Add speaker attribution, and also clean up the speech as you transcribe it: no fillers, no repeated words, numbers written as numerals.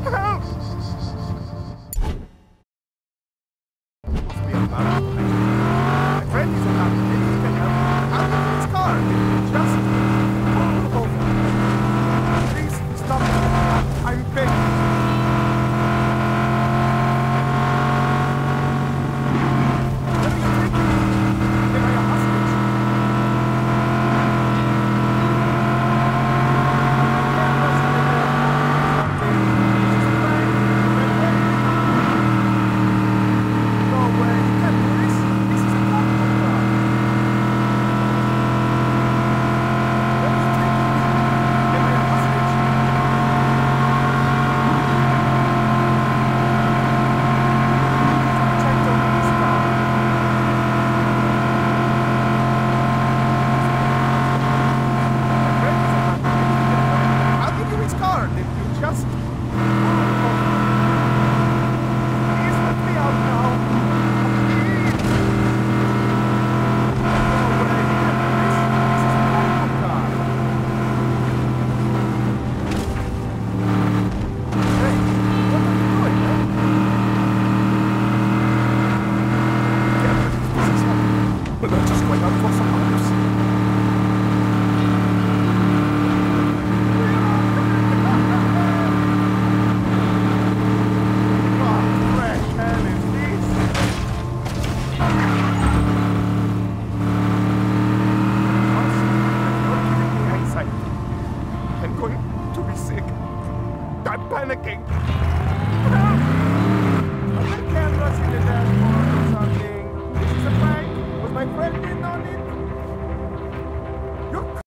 Speaker 1: Help! Must be a bad place. My friend is around. Maybe he can help. I'll give him his car. Just pull over. Please stop. I'm begging. Where are you taking me? Am I a hostage? No way. You can't do this. This is a cop car. Where are you taking me? Am I a hostage? Check the police car. I'll give you his card if you just please let me out now. Please. No way. This is a backup car. Hey, what are you doing, man? Can't believe this is happening. But I'm just going out for some hours. What the hell is this? You're giving me anxiety. I'm going to be sick. I'm panicking.